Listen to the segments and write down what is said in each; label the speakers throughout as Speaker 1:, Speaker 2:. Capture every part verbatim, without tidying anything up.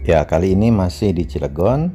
Speaker 1: Ya, kali ini masih di Cilegon.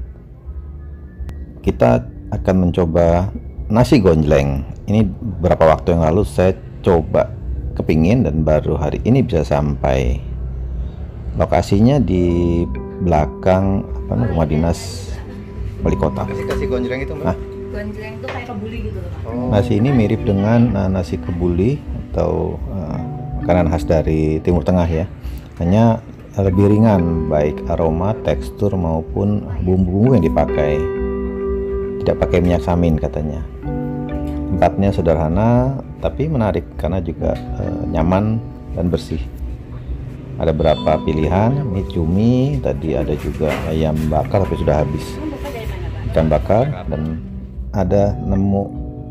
Speaker 1: Kita akan mencoba nasi gonjleng. Ini beberapa waktu yang lalu saya coba kepingin dan baru hari ini bisa sampai. Lokasinya di belakang apa namanya, rumah dinas wali kota.
Speaker 2: Nasi gonjleng itu, Mbak?
Speaker 1: Nah,
Speaker 3: Gonjleng itu kayak kebuli gitu loh.
Speaker 2: Oh.
Speaker 1: nasi ini mirip dengan uh, nasi kebuli atau uh, makanan khas dari Timur Tengah ya. Hanya lebih ringan baik aroma, tekstur maupun bumbu-bumbu yang dipakai. Tidak pakai minyak samin katanya. Tempatnya sederhana tapi menarik karena juga uh, nyaman dan bersih. Ada beberapa pilihan, mie cumi, tadi ada juga ayam bakar tapi sudah habis. Ikan bakar dan ada nemu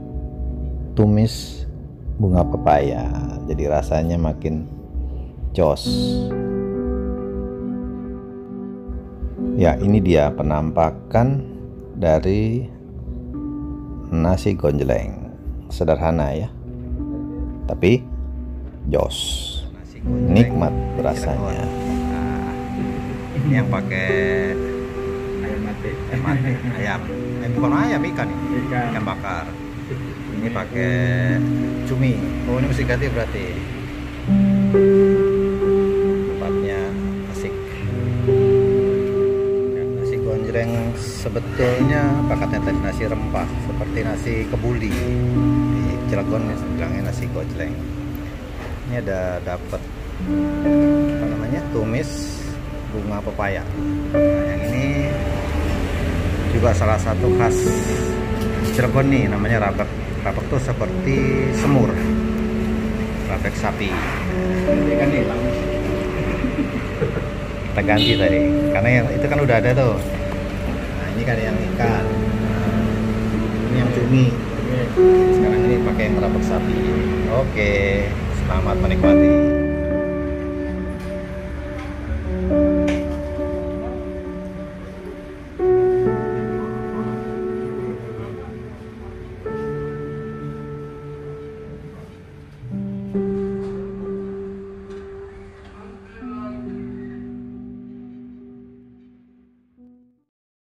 Speaker 1: tumis bunga pepaya. Jadi rasanya makin jos. Ya, ini dia penampakan dari nasi gonjleng. Sederhana ya, tapi jos, nikmat rasanya.
Speaker 2: Nah, ini yang pakai ayam mati, ayam mati, ayam, eh, bukan ayam, ikan ini, ikan, ikan bakar. Ini pakai cumi. Oh, ini mesti ganti berarti. Tempatnya asik. Nasi gonjleng sebetulnya pakatnya tadi nasi rempah seperti nasi kebuli. Di Cilegon bilangnya nasi gonjleng. Ini ada dapat apa namanya, tumis bunga pepaya. Nah, yang ini juga salah satu khas Cilegon nih, namanya rabek. Rabek tuh seperti semur, rabek sapi. Ikan hilang. Kita ganti tadi, karena yang itu kan udah ada tuh. Nah, ini kan yang ikan. Ini yang cumi. Sekarang ini pakai yang rabek sapi. Oke, selamat menikmati.